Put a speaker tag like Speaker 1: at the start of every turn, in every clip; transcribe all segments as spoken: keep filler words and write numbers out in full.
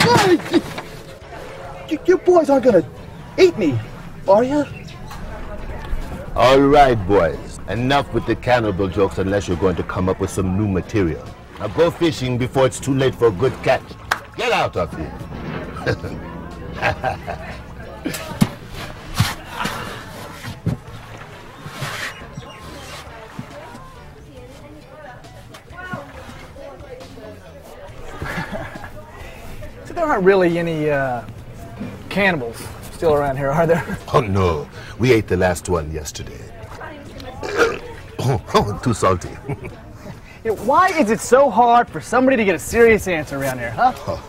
Speaker 1: you, you boys aren't gonna eat me, are you?
Speaker 2: All right, boys. Enough with the cannibal jokes unless you're going to come up with some new material. Now go fishing before it's too late for a good catch. Get out of here.
Speaker 3: So there aren't really any uh, cannibals still around here, are there?
Speaker 2: Oh, no. We ate the last one yesterday. Oh, too salty.
Speaker 3: You know, why is it so hard for somebody to get a serious answer around here, huh?
Speaker 2: Oh.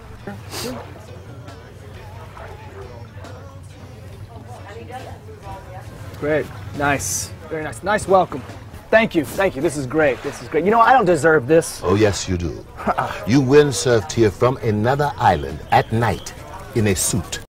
Speaker 3: Great. Nice. Very nice. Nice welcome. Thank you. Thank you. This is great. This is great. You know, I don't deserve this.
Speaker 2: Oh, yes, you do. You win served here from another island at night in a suit.